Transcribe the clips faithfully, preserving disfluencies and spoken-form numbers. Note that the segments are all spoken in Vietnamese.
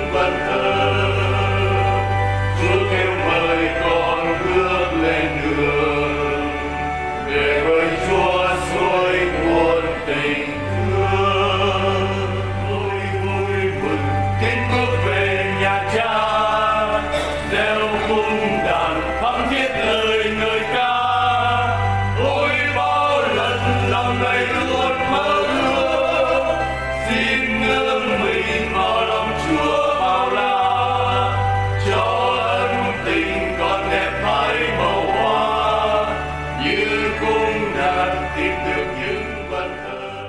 vần thơ. Chúa kêu mời con bước lên đường, để với Chúa xuôi nguồn tình thương. Vui vui mừng kính bước về nhà Cha, reo cung đàn thắm thiết lời ngợi ca. Ôi bao lần lòng này luôn mơ ước, xin ngỡ mình vào lòng Chúa bao la, cho ân tình còn đẹp mãi màu hoa, như cung đàn tìm được những vần thơ.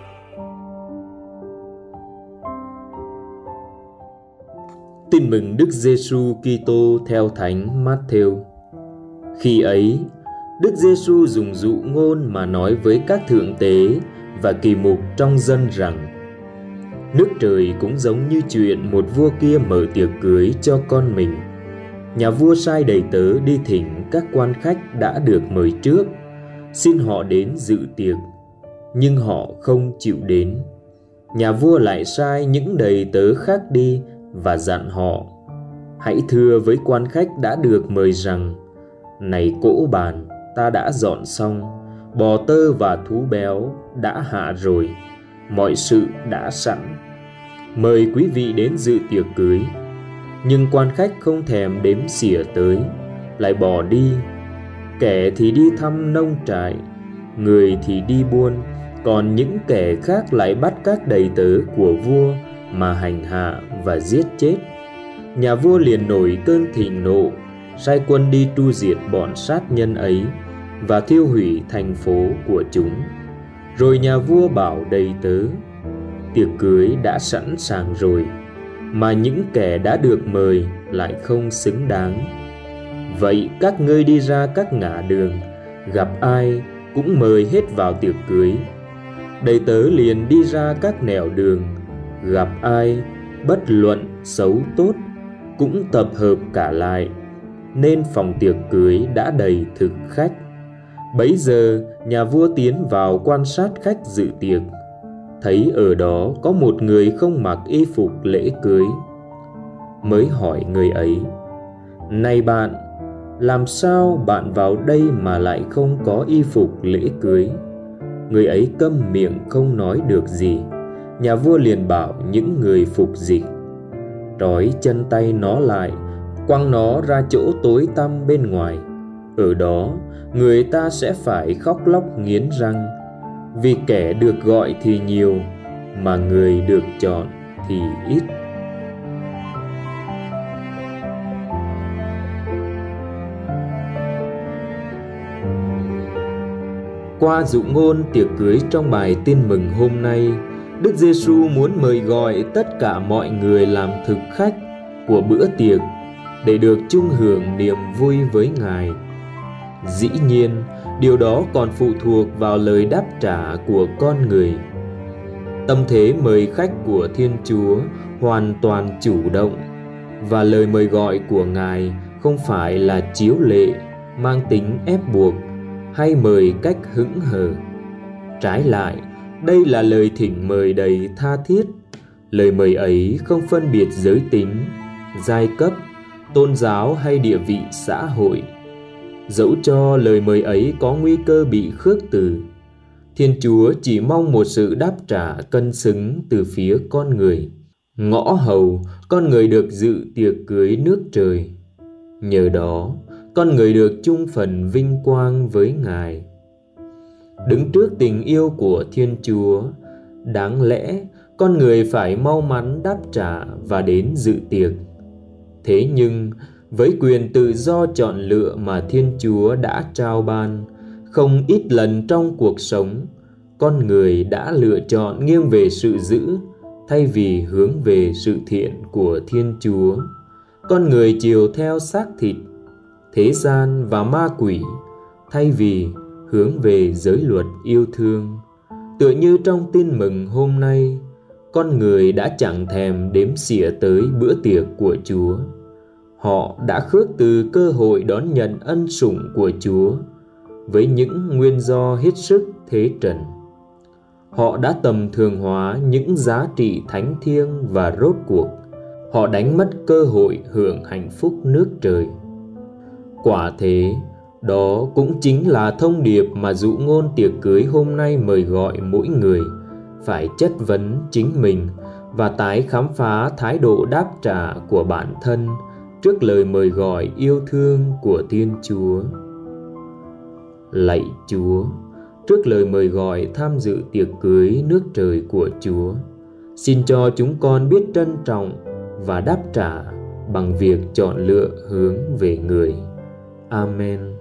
Tin mừng Đức Giêsu Kitô theo Thánh Mát-thêu. Khi ấy, Đức Giêsu dùng dụ ngôn mà nói với các thượng tế và kỳ mục trong dân rằng: nước trời cũng giống như chuyện một vua kia mở tiệc cưới cho con mình. Nhà vua sai đầy tớ đi thỉnh các quan khách đã được mời trước, xin họ đến dự tiệc, nhưng họ không chịu đến. Nhà vua lại sai những đầy tớ khác đi và dặn họ: hãy thưa với quan khách đã được mời rằng: này cỗ bàn ta đã dọn xong, bò tơ và thú béo đã hạ rồi, mọi sự đã sẵn, mời quý vị đến dự tiệc cưới. Nhưng quan khách không thèm đếm xỉa tới, lại bỏ đi. Kẻ thì đi thăm nông trại, người thì đi buôn, còn những kẻ khác lại bắt các đầy tớ của vua mà hành hạ và giết chết. Nhà vua liền nổi cơn thịnh nộ, sai quân đi tru diệt bọn sát nhân ấy và thiêu hủy thành phố của chúng. Rồi nhà vua bảo đầy tớ: tiệc cưới đã sẵn sàng rồi, mà những kẻ đã được mời lại không xứng đáng. Vậy các ngươi đi ra các ngã đường, gặp ai cũng mời hết vào tiệc cưới. Đầy tớ liền đi ra các nẻo đường, gặp ai, bất luận xấu tốt, cũng tập hợp cả lại, nên phòng tiệc cưới đã đầy thực khách. Bấy giờ nhà vua tiến vào quan sát khách dự tiệc, thấy ở đó có một người không mặc y phục lễ cưới. Mới hỏi người ấy: này bạn, làm sao bạn vào đây mà lại không có y phục lễ cưới? Người ấy câm miệng không nói được gì. Nhà vua liền bảo những người phục dịch: trói chân tay nó lại, quăng nó ra chỗ tối tăm bên ngoài. Ở đó người ta sẽ phải khóc lóc nghiến răng, vì kẻ được gọi thì nhiều, mà người được chọn thì ít. Qua dụ ngôn tiệc cưới trong bài tin mừng hôm nay, Đức Giêsu muốn mời gọi tất cả mọi người làm thực khách của bữa tiệc để được chung hưởng niềm vui với Ngài. Dĩ nhiên, điều đó còn phụ thuộc vào lời đáp trả của con người. Tâm thế mời khách của Thiên Chúa hoàn toàn chủ động, và lời mời gọi của Ngài không phải là chiếu lệ, mang tính ép buộc hay mời cách hững hờ. Trái lại, đây là lời thỉnh mời đầy tha thiết. Lời mời ấy không phân biệt giới tính, giai cấp, tôn giáo hay địa vị xã hội. Dẫu cho lời mời ấy có nguy cơ bị khước từ, Thiên Chúa chỉ mong một sự đáp trả cân xứng từ phía con người. Ngõ hầu, con người được dự tiệc cưới nước trời. Nhờ đó, con người được chung phần vinh quang với Ngài. Đứng trước tình yêu của Thiên Chúa, đáng lẽ con người phải mau mắn đáp trả và đến dự tiệc. Thế nhưng, với quyền tự do chọn lựa mà Thiên Chúa đã trao ban, không ít lần trong cuộc sống, con người đã lựa chọn nghiêng về sự dữ thay vì hướng về sự thiện của Thiên Chúa. Con người chiều theo xác thịt, thế gian và ma quỷ thay vì hướng về giới luật yêu thương. Tựa như trong tin mừng hôm nay, con người đã chẳng thèm đếm xỉa tới bữa tiệc của Chúa. Họ đã khước từ cơ hội đón nhận ân sủng của Chúa với những nguyên do hết sức thế trần. Họ đã tầm thường hóa những giá trị thánh thiêng và rốt cuộc họ đánh mất cơ hội hưởng hạnh phúc nước trời. Quả thế, đó cũng chính là thông điệp mà dụ ngôn tiệc cưới hôm nay mời gọi mỗi người phải chất vấn chính mình và tái khám phá thái độ đáp trả của bản thân trước lời mời gọi yêu thương của Thiên Chúa. Lạy Chúa, trước lời mời gọi tham dự tiệc cưới nước trời của Chúa, xin cho chúng con biết trân trọng và đáp trả bằng việc chọn lựa hướng về người. Amen.